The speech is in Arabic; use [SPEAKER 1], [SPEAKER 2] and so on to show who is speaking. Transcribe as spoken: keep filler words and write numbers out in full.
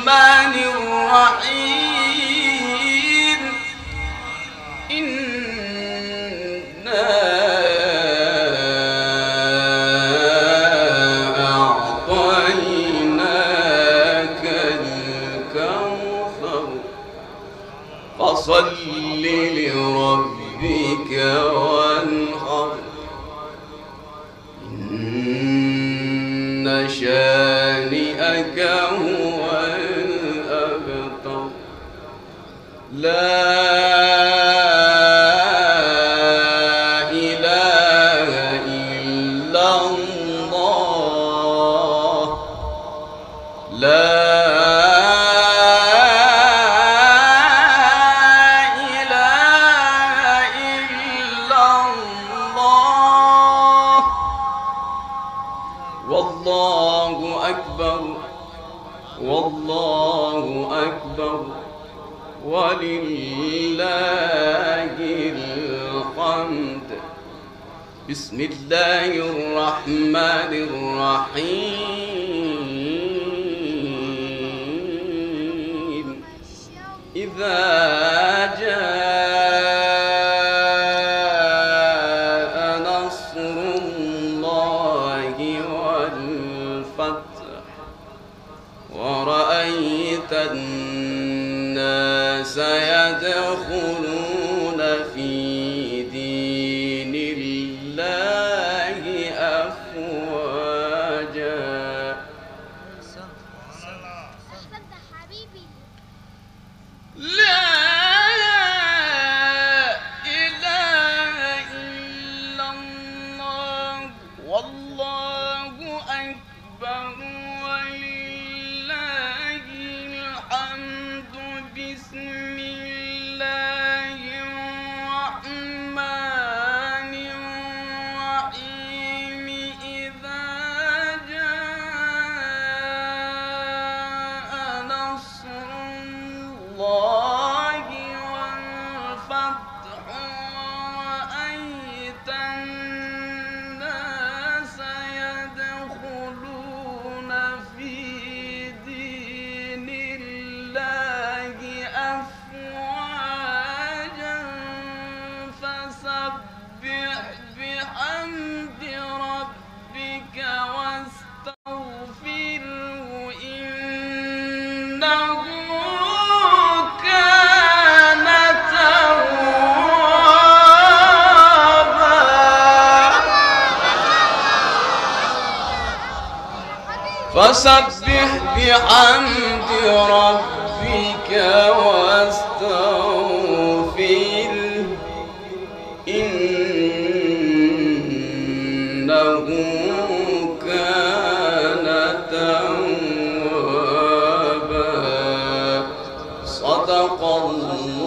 [SPEAKER 1] الرحمن الرحيم إنا أعطيناك الكوثر فصل لربك وانحر إن شانئك هو الأبتر لا إله إلا الله لا والله أكبر والله أكبر ولله الحمد. بسم الله الرحمن الرحيم إذا جاء نصر الله والفتح ورأيت الناس يدخلون في دين الله أفواجا لا إله إلا الله والله أكبر ولله الحمد. بسم الله الرحمن الرحيم إذا جاء نصر الله والفتح ورأيت الناس يدخلون في دين الله أفواجا فسبح بحمد ربك واستغفره إنه كان توابا. فسبح بحمد ربك واستغفره إنه كان توابا. صدق الله.